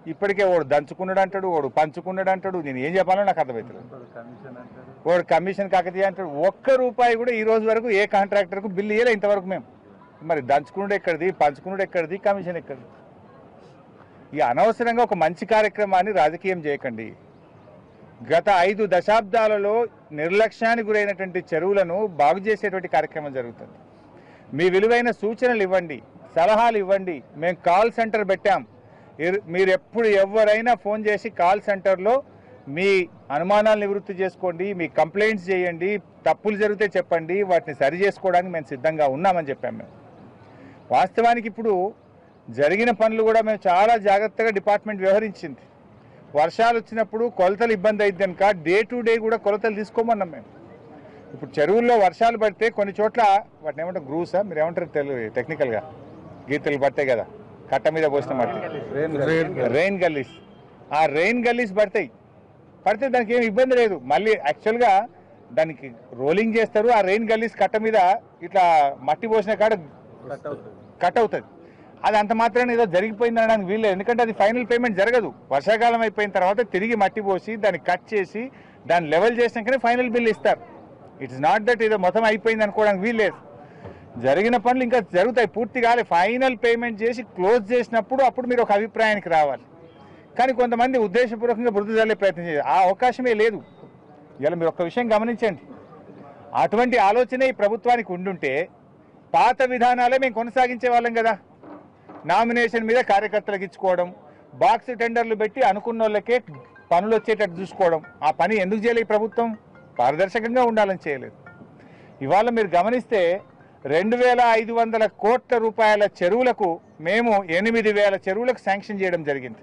ఇప్పటికే వాడు దంచుకున్నాడు అంటాడు, వాడు పంచుకున్నాడు అంటాడు. నేను ఏం చెప్పాలో నాకు అర్థమవుతుంది. వాడు కమిషన్ కాకతీయ అంటాడు. ఒక్క రూపాయి కూడా ఈ రోజు వరకు ఏ కాంట్రాక్టర్కు బిల్లు ఇవ్వలే ఇంతవరకు మేము. మరి దంచుకున్నాడు ఎక్కడిది, పంచుకున్నాడు ఎక్కడిది, కమిషన్ ఎక్కడిది? ఈ అనవసరంగా ఒక మంచి కార్యక్రమాన్ని రాజకీయం చేయకండి. గత 5 దశాబ్దాలలో నిర్లక్ష్యానికి గురైనటువంటి చెరువులను బాగు చేసేటువంటి కార్యక్రమం జరుగుతుంది. మీ విలువైన సూచనలు ఇవ్వండి, సలహాలు ఇవ్వండి. మేము కాల్ సెంటర్ పెట్టాం. మీరు ఎప్పుడు ఎవరైనా ఫోన్ చేసి కాల్ సెంటర్లో మీ అనుమానాలు నివృత్తి చేసుకోండి, మీ కంప్లైంట్స్ చేయండి, తప్పులు జరిగితే చెప్పండి, వాటిని సరి చేసుకోవడానికి మేము సిద్ధంగా ఉన్నామని చెప్పాం. మేము వాస్తవానికి ఇప్పుడు జరిగిన పనులు కూడా మేము చాలా జాగ్రత్తగా డిపార్ట్మెంట్ వ్యవహరించింది. వర్షాలు వచ్చినప్పుడు కొలతలు ఇబ్బంది అయింది కనుక డే టు డే కూడా కొలతలు తీసుకోమన్నాం మేము. ఇప్పుడు చెరువుల్లో వర్షాలు పడితే కొన్ని చోట్ల వాటిని ఏమంటారు, గ్రూసా మీరు ఏమంటారు టెక్నికల్గా, గీతలు పడతాయి కదా కట్ట మీద పోసిన మట్టి, రెయిన్ గల్లీస్. ఆ రెయిన్ గల్లీస్ పడితే దానికి ఏమి ఇబ్బంది లేదు. మళ్ళీ యాక్చువల్గా దానికి రోలింగ్ చేస్తారు. ఆ రెయిన్ గల్లీస్ కట్ట మీద ఇట్లా మట్టి పోసిన కాడ కట్ అవుతుంది. అది అంత మాత్రాన్ని ఏదో జరిగిపోయింది అనడానికి వీల్లేదు. ఎందుకంటే అది ఫైనల్ పేమెంట్ జరగదు. వర్షాకాలం అయిపోయిన తర్వాత తిరిగి మట్టి పోసి దాన్ని కట్ చేసి దాన్ని లెవెల్ చేసినాకనే ఫైనల్ బిల్ ఇస్తారు. ఇట్స్ నాట్ దట్ ఏదో మొత్తం అయిపోయింది అనుకోవడానికి వీల్లేదు. జరిగిన పనులు ఇంకా జరుగుతాయి, పూర్తి కాలే. ఫైనల్ పేమెంట్ చేసి క్లోజ్ చేసినప్పుడు అప్పుడు మీరు ఒక అభిప్రాయానికి రావాలి. కానీ కొంతమంది ఉద్దేశపూర్వకంగా బురద జల్లే ప్రయత్నం చేయాలి. ఆ అవకాశమే లేదు. ఇలా మీరు ఒక్క విషయం గమనించండి. అటువంటి ఆలోచనే ఈ ప్రభుత్వానికి ఉండుంటే పాత విధానాలే మేము కొనసాగించే వాళ్ళం కదా. నామినేషన్ మీద కార్యకర్తలకు ఇచ్చుకోవడం, బాక్స్ టెండర్లు పెట్టి అనుకున్న వాళ్ళకే పనులు వచ్చేటట్టు చూసుకోవడం. ఆ పని ఎందుకు చేయలేదు? ప్రభుత్వం పారదర్శకంగా ఉండాలని చేయలేదు. ఇవాళ మీరు గమనిస్తే 2500 కోట్ల రూపాయల చెరువులకు మేము 8000 చెరువులకు శాంక్షన్ చేయడం జరిగింది.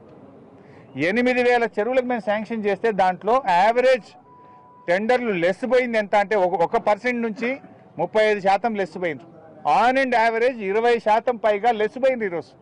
8000 చెరువులకు మేము శాంక్షన్ చేస్తే దాంట్లో యావరేజ్ టెండర్లు లెస్ పోయింది ఎంత అంటే 1% నుంచి 35% లెస్ పోయింది. ఆన్ అండ్ యావరేజ్ 20% పైగా లెస్ పోయింది. ఈరోజు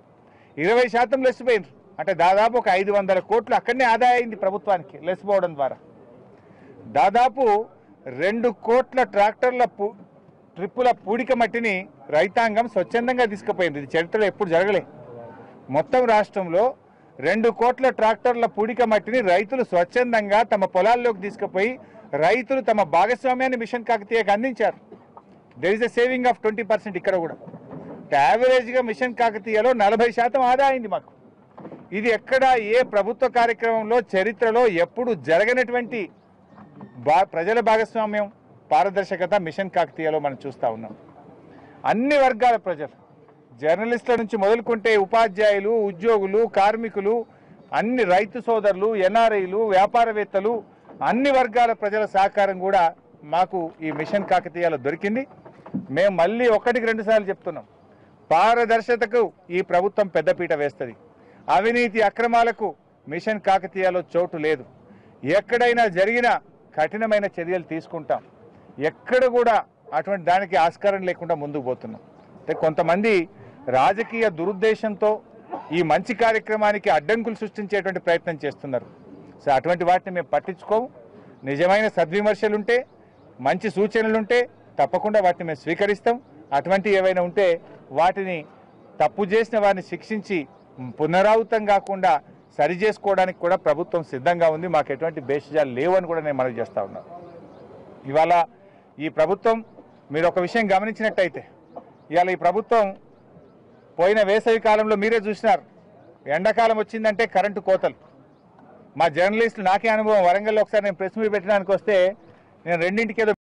20% లెస్ పోయింది అంటే దాదాపు ఒక 500 కోట్లు అక్కడనే ఆదా అయింది ప్రభుత్వానికి లెస్ పోవడం ద్వారా. దాదాపు 2 కోట్ల ట్రాక్టర్ల ట్రిప్పుల పూడిక మట్టిని రైతాంగం స్వచ్ఛందంగా తీసుకుపోయింది. ఇది చరిత్రలో ఎప్పుడు జరగలే. మొత్తం రాష్ట్రంలో 2 కోట్ల ట్రాక్టర్ల పూడిక మట్టిని రైతులు స్వచ్ఛందంగా తమ పొలాల్లోకి తీసుకుపోయి రైతులు తమ భాగస్వామ్యాన్ని మిషన్ కాకతీయకు అందించారు. There is a saving of 20% ఇక్కడ కూడా. యావరేజ్గా మిషన్ కాకతీయలో 40% ఆదా అయింది మాకు. ఇది ఎక్కడ ఏ ప్రభుత్వ కార్యక్రమంలో చరిత్రలో ఎప్పుడు జరగనటువంటి ప్రజల భాగస్వామ్యం, పారదర్శకత మిషన్ కాకతీయలో మనం చూస్తూ ఉన్నాం. అన్ని వర్గాల ప్రజలు, జర్నలిస్టుల నుంచి మొదలుకుంటే ఉపాధ్యాయులు, ఉద్యోగులు, కార్మికులు, అన్ని రైతు సోదరులు, ఎన్ఆర్ఐలు, వ్యాపారవేత్తలు, అన్ని వర్గాల ప్రజల సహకారం కూడా మాకు ఈ మిషన్ కాకతీయలో దొరికింది. మేము మళ్ళీ 1-2 సార్లు చెప్తున్నాం, పారదర్శకతకు ఈ ప్రభుత్వం పెద్దపీట వేస్తుంది. అవినీతి అక్రమాలకు మిషన్ కాకతీయలో చోటు లేదు. ఎక్కడైనా జరిగిన కఠినమైన చర్యలు తీసుకుంటాం. ఎక్కడ కూడా అటువంటి దానికి ఆస్కారం లేకుండా ముందుకు పోతున్నాం. అంటే కొంతమంది రాజకీయ దురుద్దేశంతో ఈ మంచి కార్యక్రమానికి అడ్డంకులు సృష్టించేటువంటి ప్రయత్నం చేస్తున్నారు. సో అటువంటి వాటిని మేము పట్టించుకోము. నిజమైన సద్విమర్శలుంటే, మంచి సూచనలుంటే తప్పకుండా వాటిని మేము స్వీకరిస్తాం. అటువంటి ఏవైనా ఉంటే వాటిని తప్పు చేసిన వారిని శిక్షించి పునరావృతం కాకుండా సరి చేసుకోవడానికి కూడా ప్రభుత్వం సిద్ధంగా ఉంది. మాకు ఎటువంటి భేషజాలు లేవు అని కూడా నేను మనవి చేస్తా ఉన్నాను. ఇవాళ ఈ ప్రభుత్వం మీరు ఒక విషయం గమనించినట్టయితే, ఇవాళ ఈ ప్రభుత్వం పోయిన వేసవి కాలంలో మీరే చూసినారు, ఎండాకాలం వచ్చిందంటే కరెంటు కోతలు. మా జర్నలిస్టులు, నాకే అనుభవం, వరంగల్లో ఒకసారి నేను ప్రెస్ మీట్ పెట్టడానికి వస్తే నేను 2ంటికి ఏదో